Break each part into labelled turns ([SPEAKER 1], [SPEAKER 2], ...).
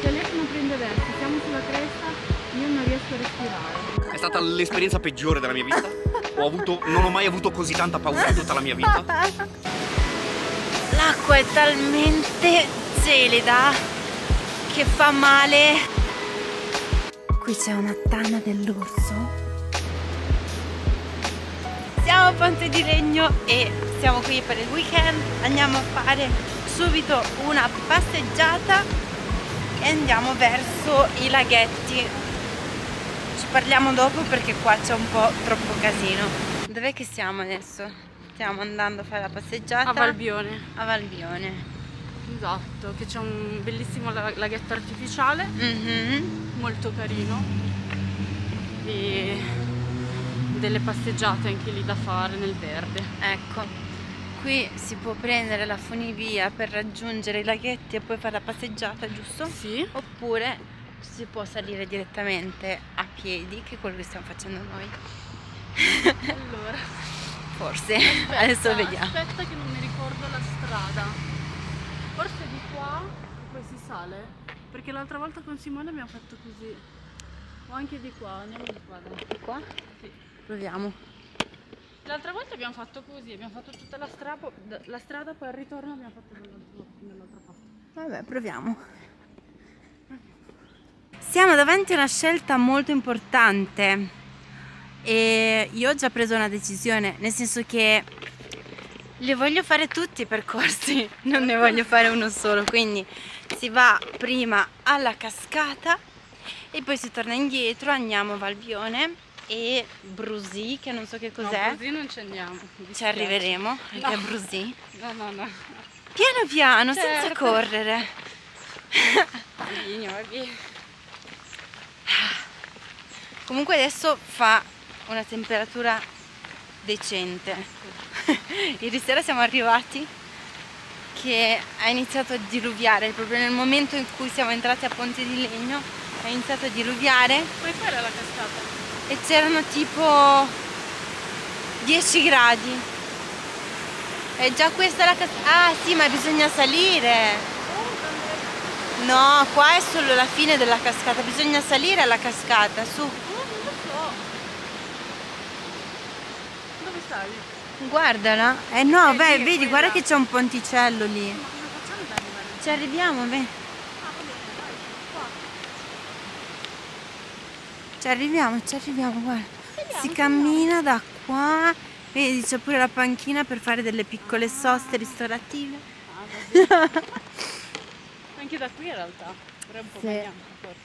[SPEAKER 1] telefono prende verso, siamo sulla cresta, io non riesco a respirare.
[SPEAKER 2] È stata l'esperienza peggiore della mia vita. Non ho mai avuto così tanta paura in tutta la mia vita.
[SPEAKER 3] L'acqua è talmente gelida che fa male. Qui c'è una tana dell'orso. Siamo a Ponte di Legno e siamo qui per il weekend. Andiamo a fare subito una passeggiata e andiamo verso i laghetti. Ci parliamo dopo perché qua c'è un po' troppo casino. Dov'è che siamo adesso? Stiamo andando a fare la passeggiata
[SPEAKER 1] A Valbione.
[SPEAKER 3] a Valbione.
[SPEAKER 1] Esatto, che c'è un bellissimo laghetto artificiale, molto carino, e delle passeggiate anche lì da fare nel verde.
[SPEAKER 3] Ecco, qui si può prendere la funivia per raggiungere i laghetti e poi fare la passeggiata, giusto?
[SPEAKER 1] Sì.
[SPEAKER 3] Oppure si può salire direttamente a piedi, che è quello che stiamo facendo noi.
[SPEAKER 1] Allora,
[SPEAKER 3] Forse,
[SPEAKER 1] aspetta,
[SPEAKER 3] adesso vediamo.
[SPEAKER 1] Aspetta che non mi ricordo la strada. Forse di qua e poi si sale, perché l'altra volta con Simone abbiamo fatto così. O anche di qua, andiamo di qua, dai.
[SPEAKER 3] Di qua?
[SPEAKER 1] Sì.
[SPEAKER 3] Proviamo.
[SPEAKER 1] L'altra volta abbiamo fatto così, abbiamo fatto tutta la strada, poi al ritorno abbiamo fatto dall'altra parte.
[SPEAKER 3] Vabbè, proviamo. Siamo davanti a una scelta molto importante e io ho già preso una decisione, nel senso che li voglio fare tutti i percorsi, non ne voglio fare uno solo, quindi si va prima alla cascata e poi si torna indietro, andiamo a Valbione e Brusì, che non so che cos'è.
[SPEAKER 1] No, così non ci andiamo. mi
[SPEAKER 3] Ci
[SPEAKER 1] dispiace.
[SPEAKER 3] arriveremo anche a Brusì.
[SPEAKER 1] No.
[SPEAKER 3] Piano piano, senza
[SPEAKER 1] Certo.
[SPEAKER 3] correre. Comunque adesso fa una temperatura decente. Ieri sera siamo arrivati che ha iniziato a diluviare, proprio nel momento in cui siamo entrati a Ponte di Legno ha iniziato a diluviare
[SPEAKER 1] Puoi fare la cascata?
[SPEAKER 3] e c'erano tipo 10 gradi. E già questa la cascata. Ah sì, ma bisogna salire. No, qua è solo la fine della cascata, bisogna salire alla cascata, su.
[SPEAKER 1] Non lo so. Dove stai?
[SPEAKER 3] Guardala. Eh no,
[SPEAKER 1] Lì,
[SPEAKER 3] beh, vedi,
[SPEAKER 1] quella.
[SPEAKER 3] guarda che c'è un ponticello lì.
[SPEAKER 1] Ma come facciamo ad arrivare?
[SPEAKER 3] Ci arriviamo, beh.
[SPEAKER 1] Ah, va bene, dai, qua.
[SPEAKER 3] Ci arriviamo, guarda. Si cammina da qua. Vedi, c'è pure la panchina per fare delle piccole soste ristorative.
[SPEAKER 1] Ah, va bene. Anche da qui in realtà. Però è un po'
[SPEAKER 3] Sì.
[SPEAKER 1] bagnato forse.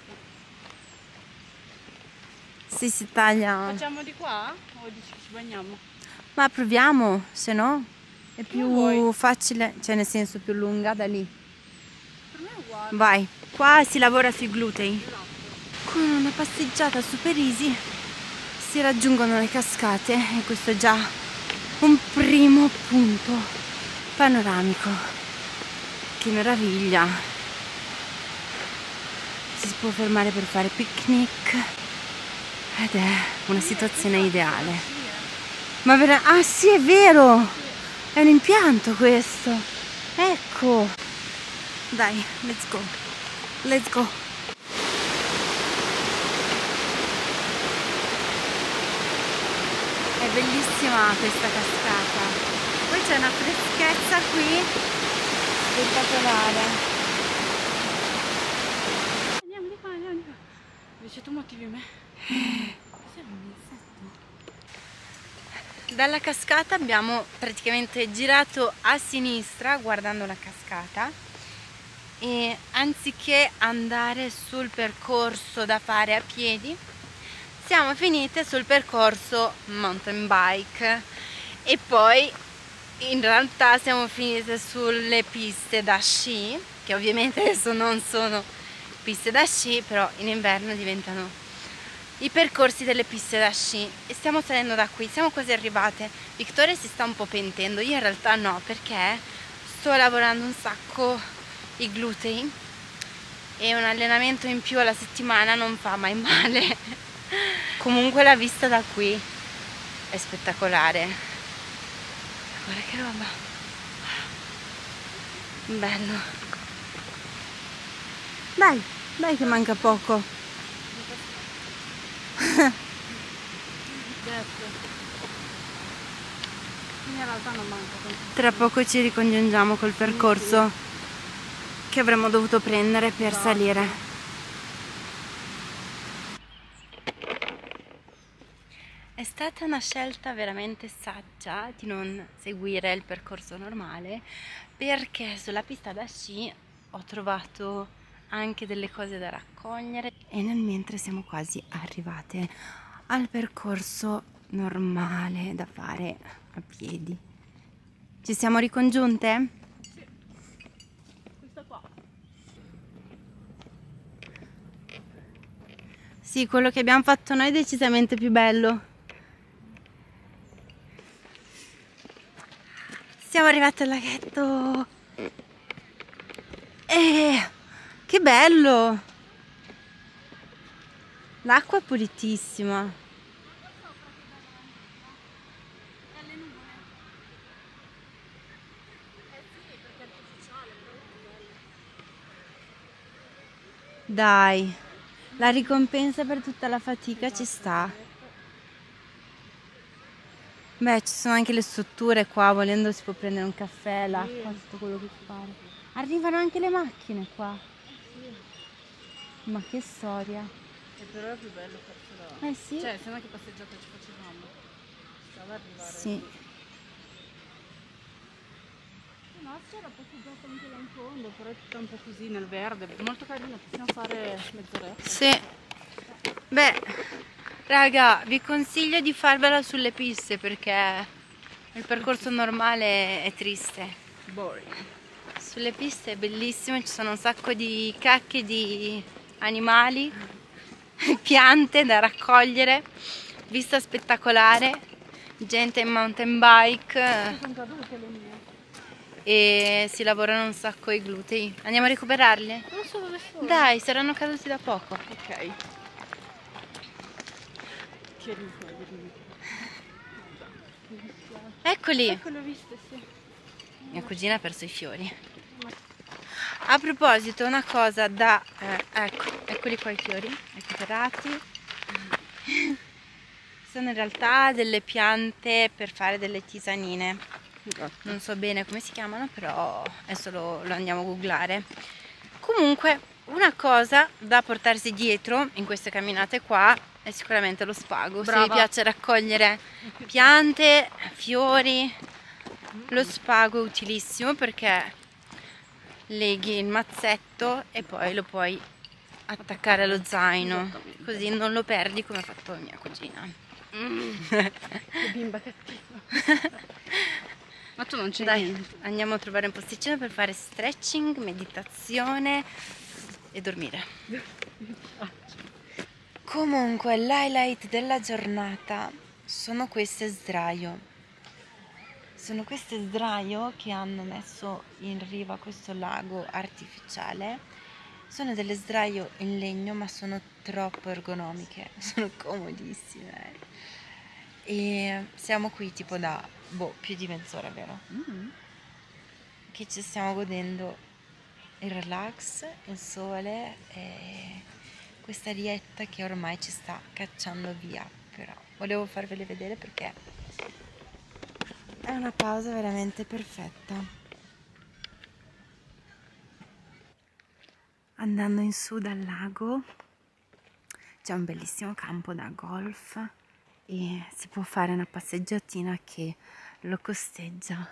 [SPEAKER 3] Sì, si taglia.
[SPEAKER 1] Facciamo di qua? O dici che ci bagniamo?
[SPEAKER 3] Ma proviamo, se no è più
[SPEAKER 1] vuoi?
[SPEAKER 3] facile, cioè nel senso più lunga da lì.
[SPEAKER 1] Per me è uguale.
[SPEAKER 3] Vai, qua si lavora sui glutei. Con una passeggiata super easy si raggiungono le cascate e questo è già un primo punto panoramico. Che meraviglia! Si può fermare per fare picnic ed è una situazione ideale. Ma ah sì, è vero! È un impianto questo! Ecco! Dai, let's go! Let's go! È bellissima questa cascata. Poi c'è una freschezza qui spettacolare.
[SPEAKER 1] Andiamo di qua, andiamo di qua. Invece tu motivi me. Cos'è un insetto?
[SPEAKER 3] Dalla cascata abbiamo praticamente girato a sinistra guardando la cascata e anziché andare sul percorso da fare a piedi siamo finite sul percorso mountain bike e poi in realtà siamo finite sulle piste da sci, che ovviamente adesso non sono piste da sci, però in inverno diventano i percorsi delle piste da sci e stiamo salendo da qui, siamo quasi arrivate. Vittoria si sta un po' pentendo, io in realtà no, perché sto lavorando un sacco i glutei e un allenamento in più alla settimana non fa mai male. Comunque la vista da qui è spettacolare, guarda che roba, bello. Dai, Dai che manca poco.
[SPEAKER 1] In realtà non manca tanto.
[SPEAKER 3] Tra poco ci ricongiungiamo col percorso che avremmo dovuto prendere per salire. È stata una scelta veramente saggia di non seguire il percorso normale, perché sulla pista da sci ho trovato anche delle cose da raccogliere e nel mentre siamo quasi arrivate al percorso normale da fare a piedi. Ci siamo ricongiunte?
[SPEAKER 1] Sì. Questa qua.
[SPEAKER 3] Sì, quello che abbiamo fatto noi è decisamente più bello. Siamo arrivati al laghetto. Che bello! L'acqua è pulitissima. Dai, la ricompensa per tutta la fatica ci sta. Beh, ci sono anche le strutture qua, volendo si può prendere un caffè, l'acqua, tutto quello che si pare. Arrivano anche le macchine qua. Ma che storia.
[SPEAKER 1] E però è più bello farcela.
[SPEAKER 3] Eh sì.
[SPEAKER 1] Cioè, sembra che passeggiata ci facevamo. Stava arrivare.
[SPEAKER 3] Sì.
[SPEAKER 1] No, c'era passeggiata anche là in fondo, però è tutta un po' così nel verde. Molto carina, possiamo fare mezz'oretta.
[SPEAKER 3] Sì. Beh, raga, vi consiglio di farvela sulle piste perché il percorso normale è triste.
[SPEAKER 1] Boring.
[SPEAKER 3] Sulle piste è bellissimo, ci sono un sacco di cacche di animali, piante da raccogliere, vista spettacolare, gente in mountain bike
[SPEAKER 1] Sono cadute le mie.
[SPEAKER 3] e si lavorano un sacco i glutei. Andiamo a recuperarli?
[SPEAKER 1] Non so dove sono.
[SPEAKER 3] Dai, saranno caduti da poco.
[SPEAKER 1] Ok. Che ridicolo.
[SPEAKER 3] Eccoli!
[SPEAKER 1] Ecco, le ho viste, sì.
[SPEAKER 3] Mia cugina ha perso i fiori. A proposito, una cosa da... ecco, eccoli qua i fiori, recuperati. Sono in realtà delle piante per fare delle tisanine. Non so bene come si chiamano, però adesso lo andiamo a googlare. Comunque, una cosa da portarsi dietro in queste camminate qua è sicuramente lo spago.
[SPEAKER 1] Brava.
[SPEAKER 3] Se vi piace raccogliere piante, fiori, lo spago è utilissimo perché leghi il mazzetto e poi lo puoi attaccare allo zaino, così non lo perdi come ha fatto mia cugina.
[SPEAKER 1] Che bimba cattiva. Ma tu non c'è
[SPEAKER 3] Dai,
[SPEAKER 1] niente.
[SPEAKER 3] andiamo a trovare un posticino per fare stretching, meditazione e dormire. Comunque l'highlight della giornata sono queste sdraio. Sono queste sdraio che hanno messo in riva questo lago artificiale. Sono delle sdraio in legno ma sono troppo ergonomiche, sono comodissime. E siamo qui tipo da più di mezz'ora, vero? Che ci stiamo godendo il relax, il sole e questa arietta che ormai ci sta cacciando via. Però volevo farvele vedere perché è una pausa veramente perfetta. Andando in su dal lago c'è un bellissimo campo da golf e si può fare una passeggiatina che lo costeggia.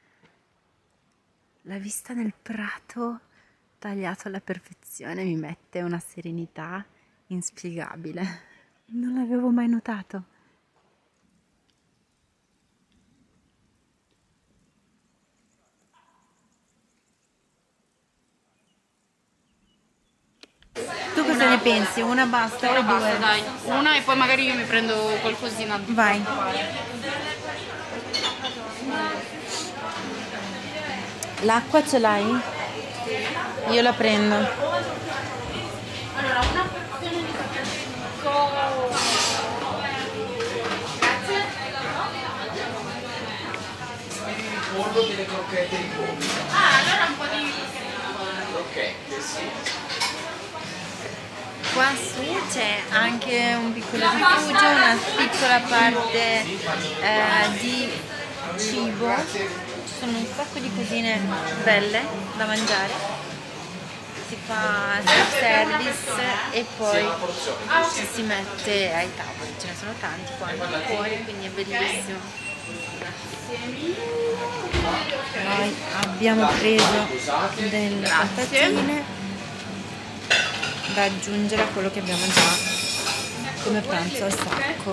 [SPEAKER 3] La vista del prato tagliato alla perfezione mi mette una serenità inspiegabile. Non l'avevo mai notato. Tu cosa ne pensi? Una basta o
[SPEAKER 1] Basta,
[SPEAKER 3] due?
[SPEAKER 1] dai. Una e poi magari io mi prendo qualcosina.
[SPEAKER 3] Vai. L'acqua ce l'hai? Io la prendo.
[SPEAKER 1] Allora, una porzione di
[SPEAKER 2] Pollo delle crocchette di pollo.
[SPEAKER 1] allora un po' di...
[SPEAKER 2] Ok, sì.
[SPEAKER 3] Qua su c'è anche un piccolo rifugio, una piccola parte di cibo, ci sono un sacco di cosine belle da mangiare, si fa self-service e poi ci si mette ai tavoli, ce ne sono tanti qua fuori, quindi è bellissimo. Noi abbiamo preso delle patatine da aggiungere a quello che abbiamo già come pranzo al sacco.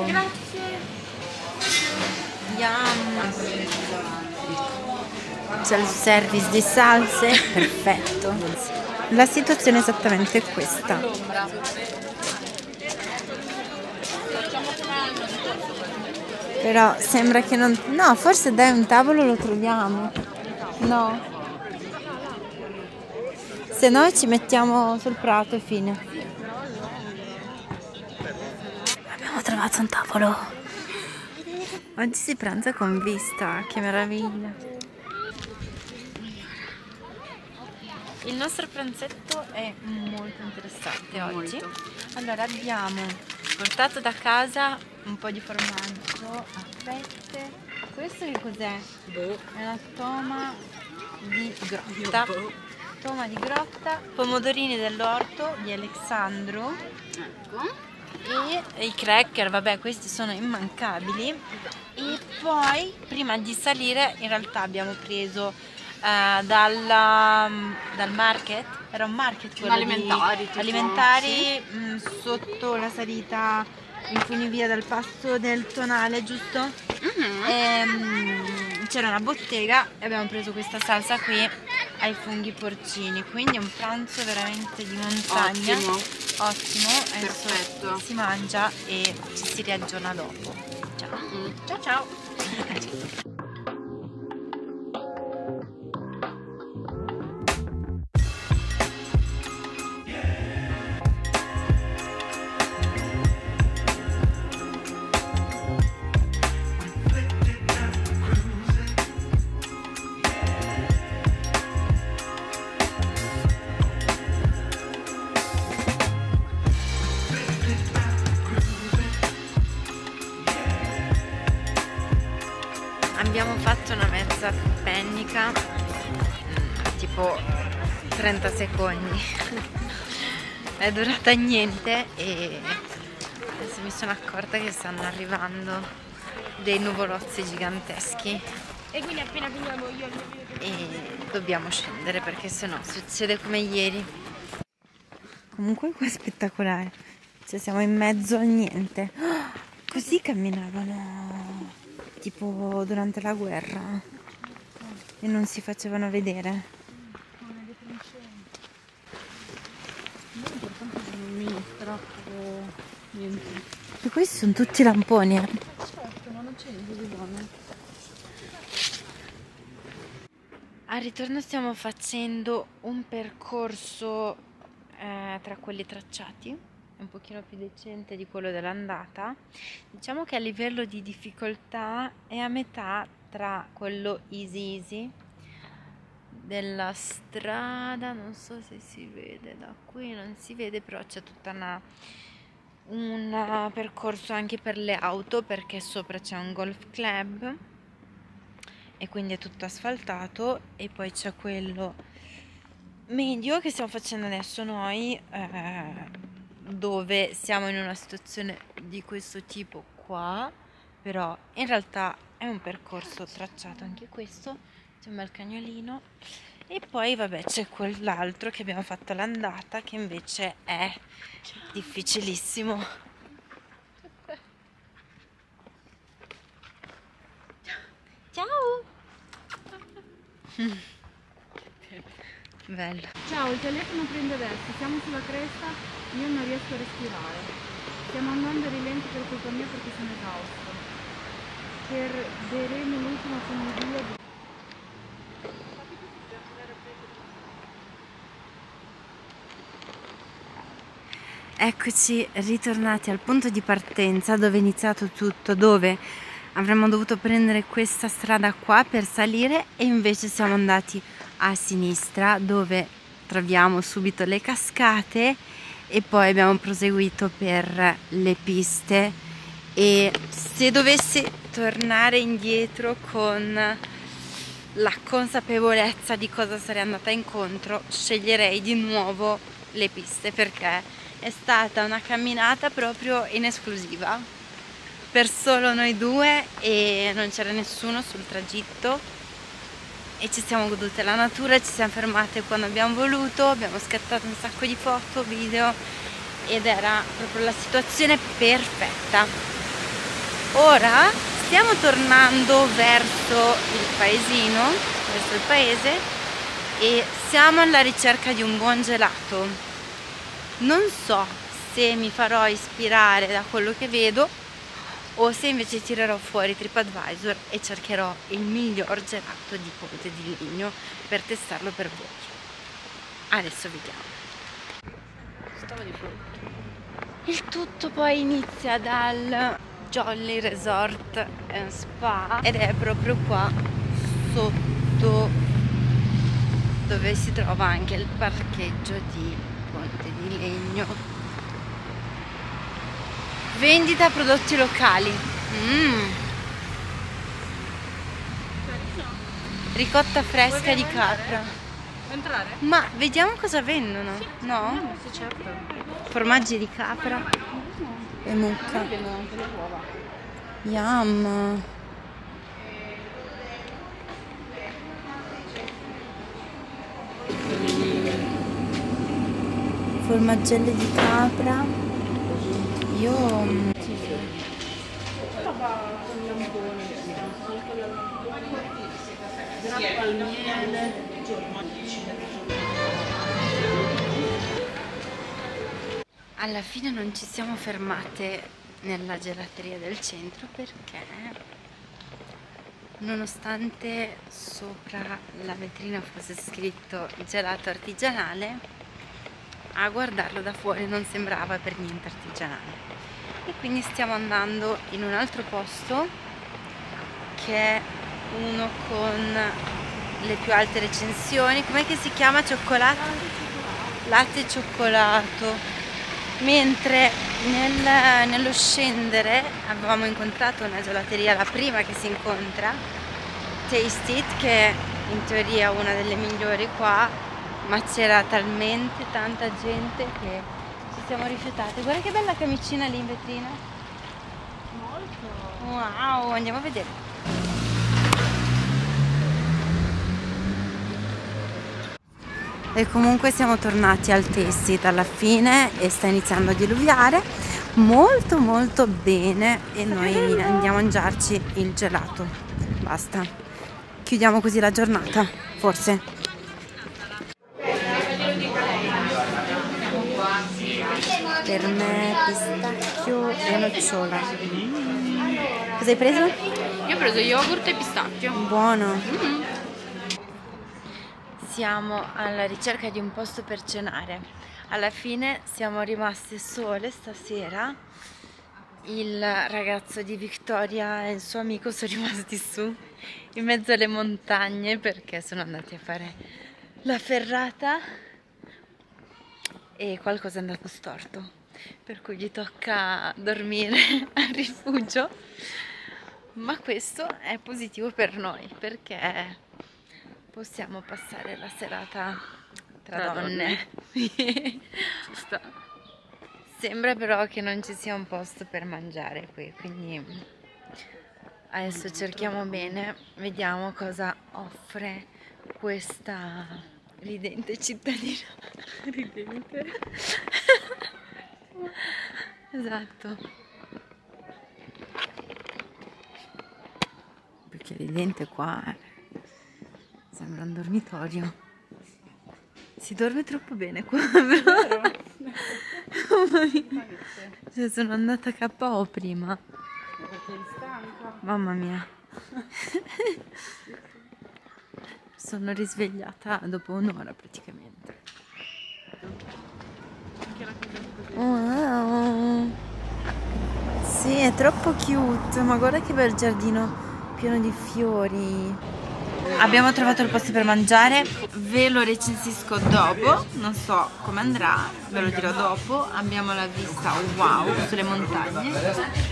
[SPEAKER 3] Yum! C'è il service di salse, perfetto. La situazione è esattamente questa. Però sembra che non... No, forse dai un tavolo lo troviamo. No. Se no ci mettiamo sul prato e fine. Abbiamo trovato un tavolo. Oggi si pranza con vista, che meraviglia. Il nostro pranzetto è molto interessante oggi. Allora abbiamo portato da casa un po' di formaggio a fette. Questo che cos'è? È una toma di grotta. Toma di grotta, pomodorini dell'orto di Alessandro, e i cracker, vabbè, questi sono immancabili. E poi prima di salire in realtà abbiamo preso dal market, era un market quello alimentari sotto la salita in funivia dal passo del Tonale, giusto? C'era una bottega e abbiamo preso questa salsa qui ai funghi porcini, quindi è un pranzo veramente di montagna. Ottimo, adesso si mangia e ci si riaggiorna dopo. Ciao ciao ciao. Abbiamo fatto una mezza pennica, tipo 30 secondi, è durata niente e adesso mi sono accorta che stanno arrivando dei nuvolozzi giganteschi e quindi appena finiamo io e dobbiamo scendere perché sennò succede come ieri. Comunque qua è spettacolare, cioè siamo in mezzo a niente, così camminavano tipo durante la guerra e non si facevano vedere. E questi sono tutti lamponi.
[SPEAKER 1] Certo, ma non c'è niente di buono.
[SPEAKER 3] Al ritorno stiamo facendo un percorso tra quelli tracciati, un pochino più decente di quello dell'andata. Diciamo che a livello di difficoltà è a metà tra quello easy della strada, non so se si vede da qui, non si vede, però c'è tutta un percorso anche per le auto perché sopra c'è un golf club e quindi è tutto asfaltato, e poi c'è quello medio che stiamo facendo adesso noi, dove siamo in una situazione di questo tipo qua, però in realtà è un percorso tracciato anche questo, c'è un bel cagnolino, e poi vabbè c'è quell'altro che abbiamo fatto all'andata che invece è difficilissimo. Ciao! Bello.
[SPEAKER 1] Ciao, il telefono prende adesso, siamo sulla cresta, io non riesco a respirare. Stiamo andando a rilento per colpa mia perché sono esausto. Perderemo l'ultima funivia di...
[SPEAKER 3] Eccoci ritornati al punto di partenza dove è iniziato tutto, dove avremmo dovuto prendere questa strada qua per salire e invece siamo andati a sinistra dove troviamo subito le cascate e poi abbiamo proseguito per le piste. E se dovessi tornare indietro con la consapevolezza di cosa sarei andata incontro, sceglierei di nuovo le piste, perché è stata una camminata proprio in esclusiva per solo noi due e non c'era nessuno sul tragitto e ci siamo godute la natura, ci siamo fermate quando abbiamo voluto, abbiamo scattato un sacco di foto, video ed era proprio la situazione perfetta. Ora stiamo tornando verso il paesino, verso il paese, e siamo alla ricerca di un buon gelato. Non so se mi farò ispirare da quello che vedo o se invece tirerò fuori TripAdvisor e cercherò il miglior gelato di Ponte di Legno per testarlo per voi. Adesso vediamo. Il tutto poi inizia dal Jolly Resort and Spa ed è proprio qua sotto dove si trova anche il parcheggio di Ponte di Legno. Vendita prodotti locali. Ricotta fresca di capra.
[SPEAKER 1] Entrare?
[SPEAKER 3] Ma vediamo cosa vendono.
[SPEAKER 1] Sì.
[SPEAKER 3] No?
[SPEAKER 1] Sì, certo.
[SPEAKER 3] Formaggi di capra e mucca.
[SPEAKER 1] Vendono anche le uova.
[SPEAKER 3] Yum. Formaggelle di capra. Io
[SPEAKER 1] grappa al miele.
[SPEAKER 3] alla fine non ci siamo fermate nella gelateria del centro perché nonostante sopra la vetrina fosse scritto gelato artigianale, a guardarlo da fuori non sembrava per niente artigianale. E quindi stiamo andando in un altro posto che è uno con le più alte recensioni. Com'è che si chiama? Cioccolato? Latte e cioccolato. Mentre nello scendere avevamo incontrato una gelateria, la prima che si incontra, Taste It, che in teoria è una delle migliori qua, ma c'era talmente tanta gente che ci siamo rifiutate. Guarda che bella camicina lì in vetrina. Molto. Wow, andiamo a vedere. E comunque siamo tornati al Taste It alla fine e sta iniziando a diluviare molto molto bene e noi andiamo a mangiarci il gelato. Basta, chiudiamo così la giornata, forse. Per me pistacchio e nocciola. Cosa hai preso?
[SPEAKER 1] Io ho preso yogurt e pistacchio.
[SPEAKER 3] Buono. Siamo alla ricerca di un posto per cenare. Alla fine siamo rimaste sole stasera. Il ragazzo di Victoria e il suo amico sono rimasti su in mezzo alle montagne perché sono andati a fare la ferrata e qualcosa è andato storto, per cui gli tocca dormire al rifugio. Ma questo è positivo per noi perché possiamo passare la serata tra donne.
[SPEAKER 1] Ci sta.
[SPEAKER 3] Sembra però che non ci sia un posto per mangiare qui, quindi adesso cerchiamo bene, vediamo cosa offre questa ridente cittadina.
[SPEAKER 1] Ridente.
[SPEAKER 3] Esatto. Perché ridente qua sembra un dormitorio. Si dorme troppo bene qua, però. Mamma mia. Cioè, sono andata KO prima.
[SPEAKER 1] Perché eri stanca?
[SPEAKER 3] Mamma mia. Sono risvegliata dopo un'ora praticamente.
[SPEAKER 1] Anche la cosa così.
[SPEAKER 3] Wow. Sì, è troppo cute. Ma guarda che bel giardino pieno di fiori. Abbiamo trovato il posto per mangiare, ve lo recensisco dopo, non so come andrà, ve lo dirò dopo. Abbiamo la vista wow sulle montagne.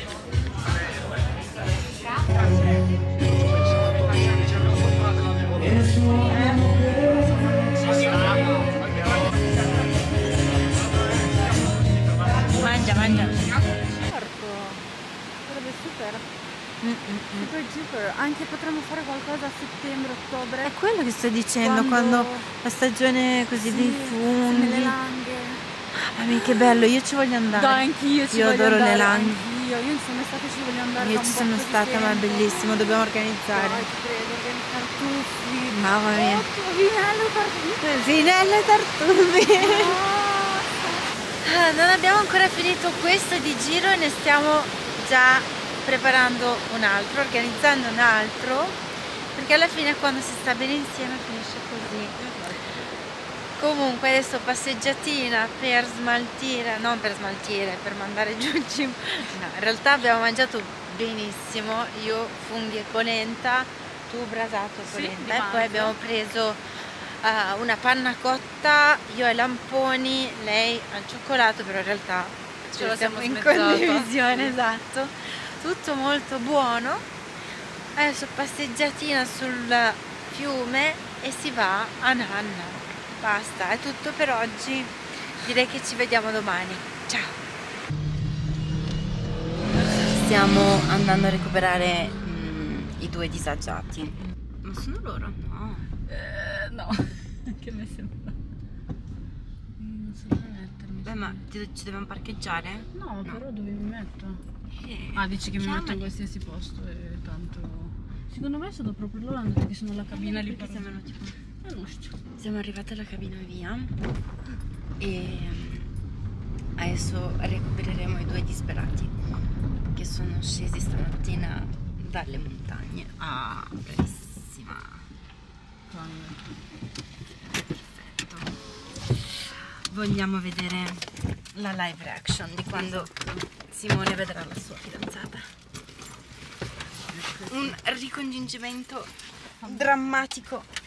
[SPEAKER 3] Mangia.
[SPEAKER 1] Certo, sarebbe super. Super duper. Anche potremmo fare qualcosa a settembre, ottobre.
[SPEAKER 3] È quello che sto dicendo, quando la stagione così dei funghi.
[SPEAKER 1] Nelle langhe.
[SPEAKER 3] Mamma mia, che bello, io ci voglio andare.
[SPEAKER 1] Dai, anch'io ci
[SPEAKER 3] Io
[SPEAKER 1] voglio
[SPEAKER 3] adoro
[SPEAKER 1] andare.
[SPEAKER 3] le langhe.
[SPEAKER 1] Io non sono mai stata, ci voglio andare.
[SPEAKER 3] Io
[SPEAKER 1] da
[SPEAKER 3] ci
[SPEAKER 1] un
[SPEAKER 3] sono
[SPEAKER 1] botto di
[SPEAKER 3] stata, ma è
[SPEAKER 1] tempo.
[SPEAKER 3] bellissimo, dobbiamo organizzare.
[SPEAKER 1] Dai, ci credo, che tartufi.
[SPEAKER 3] Mamma mia.
[SPEAKER 1] Vinello tartufi.
[SPEAKER 3] Finelle tartufi.
[SPEAKER 1] Ah,
[SPEAKER 3] Non abbiamo ancora finito questo di giro e ne stiamo già preparando un altro, organizzando un altro, perché alla fine quando si sta bene insieme finisce così. Comunque adesso passeggiatina per smaltire, non per smaltire, per mandare giù il cibo. No, in realtà abbiamo mangiato benissimo, io funghi e polenta, tu brasato e
[SPEAKER 1] Sì,
[SPEAKER 3] polenta,
[SPEAKER 1] di
[SPEAKER 3] e poi
[SPEAKER 1] manzo.
[SPEAKER 3] abbiamo preso una panna cotta, io ai lamponi, lei al cioccolato, però in realtà
[SPEAKER 1] Ce la siamo
[SPEAKER 3] in
[SPEAKER 1] smezzata.
[SPEAKER 3] condivisione, esatto. Tutto molto buono. Adesso passeggiatina sul fiume e si va a Nanna. Basta, è tutto per oggi. Direi che ci vediamo domani. Ciao! Stiamo andando a recuperare i due disagiati. Ma sono loro? No.
[SPEAKER 1] no, che mi sembra. Non so dove mettermi.
[SPEAKER 3] Beh, ma ci dobbiamo parcheggiare?
[SPEAKER 1] No, però dove mi metto?
[SPEAKER 3] Eh,
[SPEAKER 1] Ah, dici che mi metto in
[SPEAKER 3] chiamali.
[SPEAKER 1] qualsiasi posto e tanto... Secondo me sono proprio loro, hanno detto che sono alla cabina lì per...
[SPEAKER 3] Perché sembrano tipo...
[SPEAKER 1] non so.
[SPEAKER 3] Siamo arrivati alla cabina via e adesso recupereremo i due disperati che sono scesi stamattina dalle montagne. Ah, bravissima. Perfetto. Vogliamo vedere la live reaction di quando Simone vedrà la sua fidanzata. Un ricongiungimento drammatico.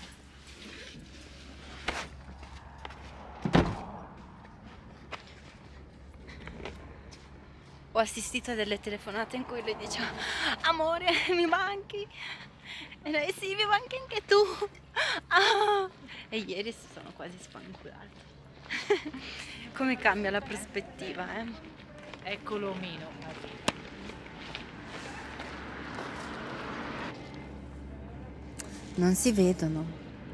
[SPEAKER 3] Ho assistito a delle telefonate in cui lei diceva: amore, mi manchi? E lei: sì, mi manchi anche tu. Ah! E ieri si sono quasi spanculati. Come cambia la prospettiva, eh?
[SPEAKER 4] Eccolo Mino.
[SPEAKER 3] Non si vedono.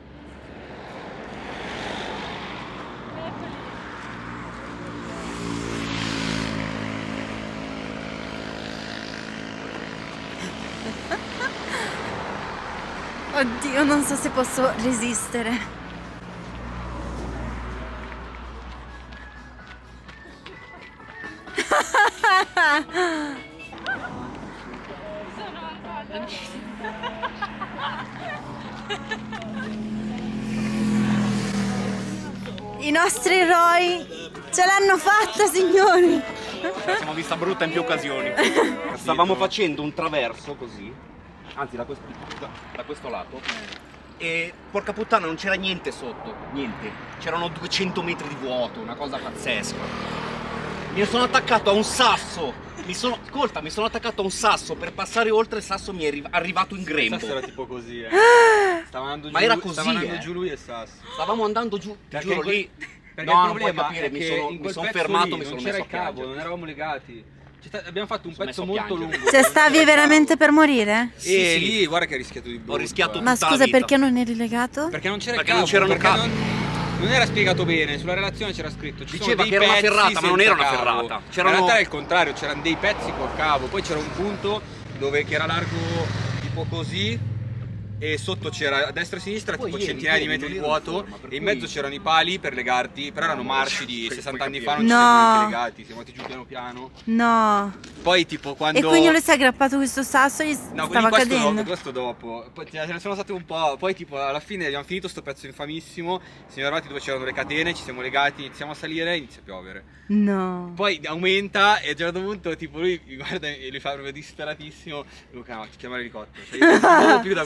[SPEAKER 3] Oddio, non so se posso resistere. I nostri eroi ce l'hanno fatta, signori!
[SPEAKER 2] Ci siamo vista brutta in più occasioni. Stavamo facendo un traverso così, anzi da questo lato, e porca puttana non c'era niente sotto, niente. C'erano 200 metri di vuoto, una cosa pazzesca. Mi sono attaccato a un sasso. Ascolta, mi sono attaccato a un sasso, per passare oltre il sasso mi è arrivato in grembo.
[SPEAKER 5] Il sasso era tipo così, Stava andando giù,
[SPEAKER 2] Ma era così,
[SPEAKER 5] stava andando giù lui e il sasso.
[SPEAKER 2] Stavamo andando giù, ti
[SPEAKER 5] Perché
[SPEAKER 2] giuro
[SPEAKER 5] in quel-
[SPEAKER 2] lì.
[SPEAKER 5] Perché
[SPEAKER 2] No,
[SPEAKER 5] il
[SPEAKER 2] non puoi
[SPEAKER 5] problema
[SPEAKER 2] capire,
[SPEAKER 5] è
[SPEAKER 2] mi
[SPEAKER 5] che
[SPEAKER 2] sono-
[SPEAKER 5] in
[SPEAKER 2] mi
[SPEAKER 5] quel
[SPEAKER 2] sono
[SPEAKER 5] pezzo
[SPEAKER 2] fermato,
[SPEAKER 5] lì
[SPEAKER 2] mi sono
[SPEAKER 5] non c'era
[SPEAKER 2] messo
[SPEAKER 5] il
[SPEAKER 2] a
[SPEAKER 5] cavo,
[SPEAKER 2] piangere.
[SPEAKER 5] non eravamo legati. Abbiamo fatto un
[SPEAKER 2] Sono
[SPEAKER 5] pezzo
[SPEAKER 2] messo a
[SPEAKER 5] molto
[SPEAKER 2] piangere.
[SPEAKER 5] lungo.
[SPEAKER 3] Cioè, stavi veramente per morire?
[SPEAKER 2] Sì,
[SPEAKER 5] E
[SPEAKER 2] sì.
[SPEAKER 5] lì guarda che hai rischiato di brutto.
[SPEAKER 2] Ho rischiato
[SPEAKER 3] Ma
[SPEAKER 2] tutta la
[SPEAKER 3] scusa,
[SPEAKER 2] vita.
[SPEAKER 3] perché non eri legato?
[SPEAKER 5] Perché non c'era
[SPEAKER 2] Perché
[SPEAKER 5] il
[SPEAKER 2] non
[SPEAKER 5] cavo,
[SPEAKER 2] c'erano
[SPEAKER 5] perché
[SPEAKER 2] cavi.
[SPEAKER 5] non era spiegato bene, sulla relazione c'era scritto ci
[SPEAKER 2] Diceva
[SPEAKER 5] sono dei
[SPEAKER 2] che era una
[SPEAKER 5] pezzi
[SPEAKER 2] ferrata, ma non era una
[SPEAKER 5] senza cavo.
[SPEAKER 2] ferrata.
[SPEAKER 5] In
[SPEAKER 2] C'erano-
[SPEAKER 5] realtà era il contrario, c'erano dei pezzi col cavo, poi c'era un punto che era largo tipo così e sotto c'era a destra e a sinistra
[SPEAKER 2] Poi
[SPEAKER 5] tipo
[SPEAKER 2] ieri,
[SPEAKER 5] centinaia di
[SPEAKER 2] ieri
[SPEAKER 5] metri di
[SPEAKER 2] non ero in
[SPEAKER 5] vuoto
[SPEAKER 2] forma, per
[SPEAKER 5] e in
[SPEAKER 2] cui-
[SPEAKER 5] mezzo c'erano i pali per legarti, però erano marci di
[SPEAKER 2] puoi
[SPEAKER 5] 60 anni
[SPEAKER 2] capire.
[SPEAKER 5] fa, non ci
[SPEAKER 3] No.
[SPEAKER 5] siamo neanche legati, siamo andati giù piano piano.
[SPEAKER 3] No.
[SPEAKER 5] Poi tipo quando...
[SPEAKER 3] E quindi lui si è aggrappato a questo sasso e gli
[SPEAKER 5] No,
[SPEAKER 3] stava cadendo.
[SPEAKER 5] questo dopo. Poi ce ne sono state un po'. Poi, tipo, alla fine abbiamo finito sto pezzo infamissimo. Siamo arrivati dove c'erano le catene, ci siamo legati, iniziamo a salire e inizia a piovere.
[SPEAKER 3] No.
[SPEAKER 5] Poi aumenta e a un certo punto, tipo, lui mi guarda e lui fa proprio disperatissimo. Luca, no, chiama l'elicottero. Cioè, io non posso più da qua, chiama l'elicottero.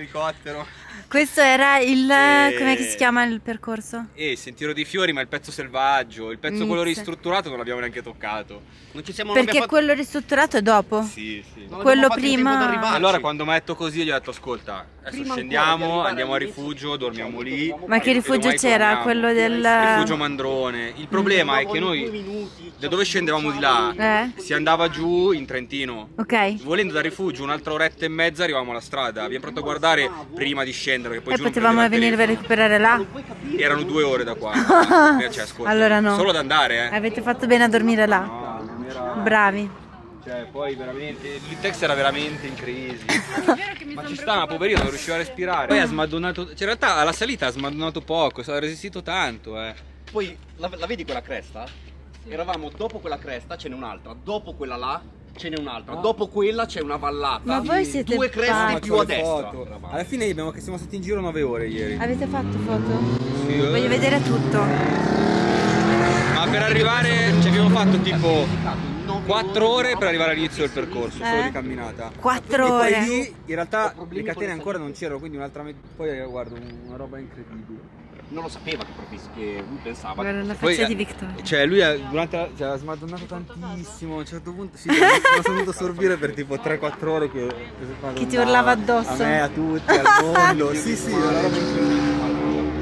[SPEAKER 5] l'elicottero.
[SPEAKER 3] Questo era il...
[SPEAKER 5] E-
[SPEAKER 3] come si chiama il percorso?
[SPEAKER 5] E il Sentiero dei Fiori, ma il pezzo selvaggio, il pezzo quello
[SPEAKER 3] Inizia.
[SPEAKER 5] ristrutturato non l'abbiamo neanche toccato.
[SPEAKER 2] Non ci siamo non
[SPEAKER 3] Perché
[SPEAKER 2] abbiamo
[SPEAKER 3] quello ristrutturato è dopo?
[SPEAKER 5] Sì, sì.
[SPEAKER 2] non
[SPEAKER 3] quello
[SPEAKER 2] abbiamo fatto in tempo ad
[SPEAKER 3] prima-
[SPEAKER 2] arrivarci.
[SPEAKER 5] Allora quando mi ha detto così gli ho detto ascolta, adesso
[SPEAKER 2] Prima ancora di
[SPEAKER 5] scendiamo,
[SPEAKER 2] arrivare
[SPEAKER 5] andiamo a
[SPEAKER 2] all'inizio,
[SPEAKER 5] rifugio, dormiamo lì.
[SPEAKER 3] Ma che
[SPEAKER 5] e
[SPEAKER 3] rifugio
[SPEAKER 5] domani
[SPEAKER 3] c'era?
[SPEAKER 5] torniamo.
[SPEAKER 3] Quello del...
[SPEAKER 5] Rifugio Mandrone. Il problema è che noi da dove scendevamo di là si andava giù in Trentino.
[SPEAKER 3] Ok.
[SPEAKER 5] Volendo dal rifugio un'altra oretta e mezza arrivavamo alla strada. Abbiamo provato a guardare prima di scendere, che poi
[SPEAKER 3] E
[SPEAKER 5] giù non
[SPEAKER 3] potevamo
[SPEAKER 5] prendeva il
[SPEAKER 3] venire a recuperare là?
[SPEAKER 5] telefono. Erano 2 ore da qua. Cioè, ascolta,
[SPEAKER 3] Allora no.
[SPEAKER 5] solo ad andare,
[SPEAKER 3] Avete fatto bene a dormire là.
[SPEAKER 5] No, non era...
[SPEAKER 3] Bravi.
[SPEAKER 5] Cioè, poi veramente l'Itex era veramente in crisi. Ma ci sta, ma poverino, non riusciva a respirare. Poi ha smadonnato. Cioè, in realtà alla salita ha smadonnato poco, ha resistito tanto,
[SPEAKER 2] Poi la vedi quella cresta? Eravamo dopo quella cresta, ce n'è un'altra, dopo quella là ce n'è un'altra, dopo quella c'è una vallata.
[SPEAKER 3] Ma voi siete
[SPEAKER 2] 2 creste
[SPEAKER 3] pazzi.
[SPEAKER 2] più a destra.
[SPEAKER 5] Foto. Alla fine siamo stati in giro 9 ore ieri.
[SPEAKER 3] Avete fatto foto?
[SPEAKER 5] Sì,
[SPEAKER 3] Voglio vedere tutto.
[SPEAKER 5] Ma per arrivare ci abbiamo fatto tipo 4 ore per arrivare all'inizio del percorso, solo di camminata.
[SPEAKER 3] 4
[SPEAKER 5] E poi
[SPEAKER 3] ore.
[SPEAKER 5] lì in realtà le catene ancora non c'erano, quindi un'altra poi guarda, una roba incredibile.
[SPEAKER 2] Non lo sapeva che lui pensava.
[SPEAKER 3] Guarda la
[SPEAKER 5] Poi,
[SPEAKER 3] faccia di Victoria.
[SPEAKER 5] Cioè lui ha smadonnato tantissimo, a un certo punto sì, mi sono dovuto sorbire per tipo 3-4 ore
[SPEAKER 3] Che ti urlava addosso.
[SPEAKER 5] A me, a tutti, al mondo. Sì, sì, una roba incredibile.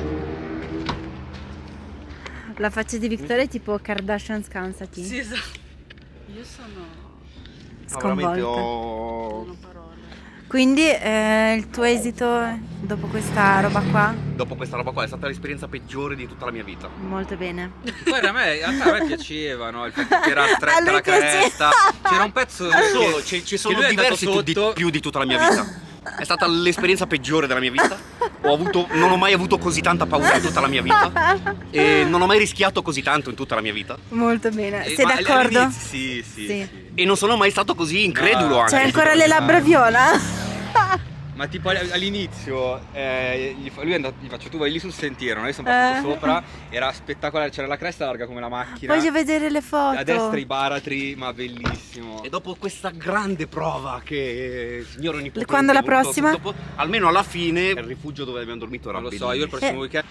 [SPEAKER 3] La faccia di Victoria è tipo Kardashian scansati.
[SPEAKER 1] Sì, esatto. Io sono...
[SPEAKER 3] Sconvolta.
[SPEAKER 2] Veramente
[SPEAKER 1] non ho parole.
[SPEAKER 3] Quindi il tuo esito dopo questa roba qua?
[SPEAKER 2] Dopo questa roba qua è stata l'esperienza peggiore di tutta la mia vita.
[SPEAKER 3] Molto bene.
[SPEAKER 5] Poi in realtà a me piaceva, no? Il fatto che era
[SPEAKER 3] A
[SPEAKER 5] stretta
[SPEAKER 3] lui
[SPEAKER 5] la
[SPEAKER 3] piaceva.
[SPEAKER 5] cresta. C'era un pezzo
[SPEAKER 2] Solo, ci
[SPEAKER 5] che
[SPEAKER 2] sono
[SPEAKER 5] lui è andato
[SPEAKER 2] diversi
[SPEAKER 5] sotto.
[SPEAKER 2] più di tutta la mia vita. È stata l'esperienza peggiore della mia vita. Non ho mai avuto così tanta paura in tutta la mia vita. E non ho mai rischiato così tanto in tutta la mia vita.
[SPEAKER 3] Molto bene.
[SPEAKER 5] Eh,
[SPEAKER 3] Sei
[SPEAKER 5] ma
[SPEAKER 3] d'accordo?
[SPEAKER 5] all'inizio- Sì,
[SPEAKER 3] Sì.
[SPEAKER 5] sì.
[SPEAKER 2] E non sono mai stato così incredulo
[SPEAKER 5] No.
[SPEAKER 2] anche.
[SPEAKER 3] C'hai ancora le labbra viola?
[SPEAKER 5] Ma tipo all'inizio lui è andato, gli faccio tu vai lì sul sentiero, noi siamo passati sopra, era spettacolare, c'era la cresta larga come la macchina.
[SPEAKER 3] Voglio vedere le foto.
[SPEAKER 5] A destra i baratri, ma bellissimo.
[SPEAKER 2] E dopo questa grande prova che signor Onnipotente
[SPEAKER 3] Quando la
[SPEAKER 2] ha voluto-
[SPEAKER 3] prossima?
[SPEAKER 2] almeno alla fine il rifugio dove abbiamo dormito era
[SPEAKER 5] Non lo so, io il
[SPEAKER 2] bellissimo.
[SPEAKER 5] prossimo weekend.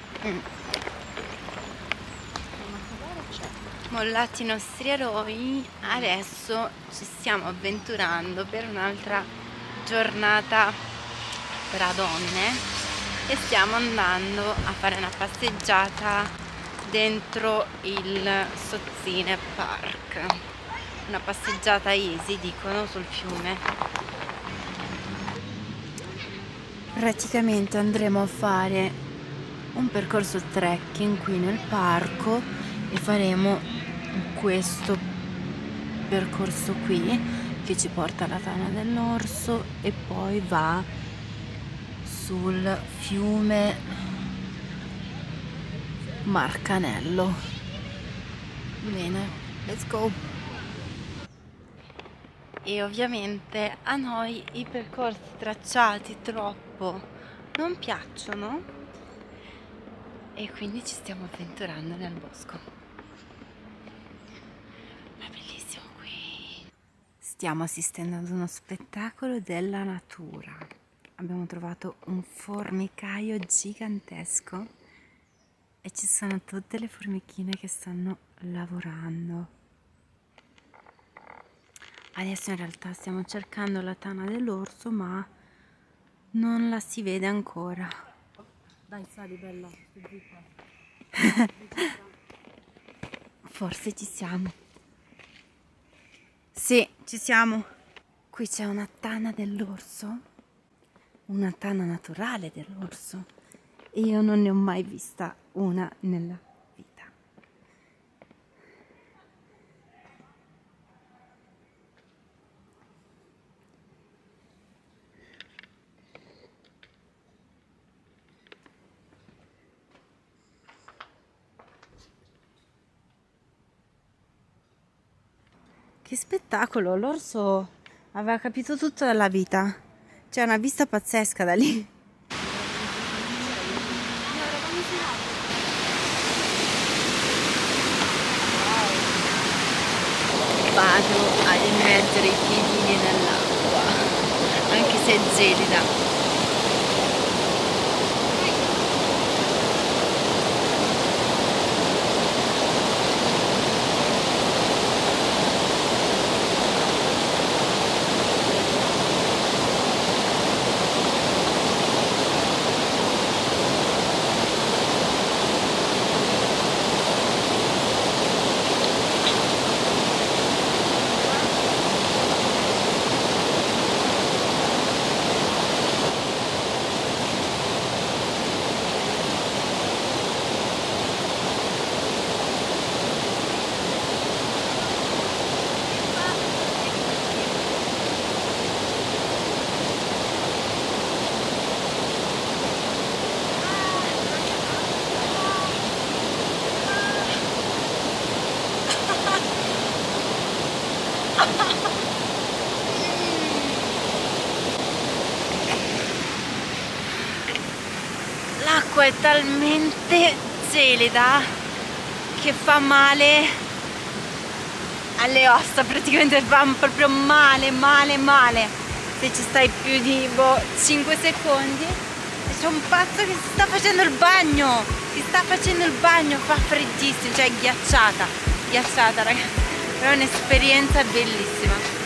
[SPEAKER 3] Mollati i nostri eroi, adesso ci stiamo avventurando per un'altra giornata tra donne e stiamo andando a fare una passeggiata dentro il Sozzine Park. Una passeggiata easy, dicono, sul fiume. Praticamente andremo a fare un percorso trekking qui nel parco e faremo questo percorso qui che ci porta alla Tana dell'Orso e poi va sul fiume Marcanello. Bene, let's go. E ovviamente a noi i percorsi tracciati troppo non piacciono e quindi ci stiamo avventurando nel bosco. È bellissimo qui. Stiamo assistendo ad uno spettacolo della natura. Abbiamo trovato un formicaio gigantesco e ci sono tutte le formichine che stanno lavorando. Adesso in realtà stiamo cercando la tana dell'orso, ma non la si vede ancora.
[SPEAKER 1] Dai, sali, bella.
[SPEAKER 3] Forse ci siamo. Sì, ci siamo. Qui c'è una tana dell'orso, una tana naturale dell'orso. E io non ne ho mai vista una nella vita. Che spettacolo, l'orso aveva capito tutto dalla vita. C'è una vista pazzesca da lì. Vado a immergere i piedini nell'acqua, anche se è gelida. l'acqua è talmente gelida che fa male alle ossa, praticamente fa proprio male se ci stai più di 5 secondi. E c'è un pazzo che si sta facendo il bagno, fa freddissimo, cioè ghiacciata ragazzi, è un'esperienza bellissima.